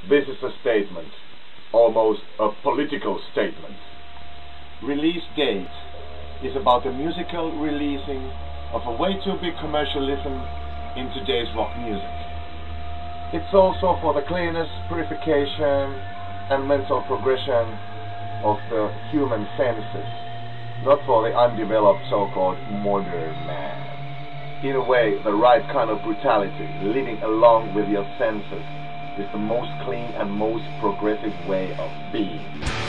This is a statement, almost a political statement. Release date is about the musical releasing of a way too big commercialism in today's rock music. It's also for the clearness, purification and mental progression of the human senses, not for the undeveloped so-called modern man. In a way, the right kind of brutality, living along with your senses, is the most clean and most progressive way of being.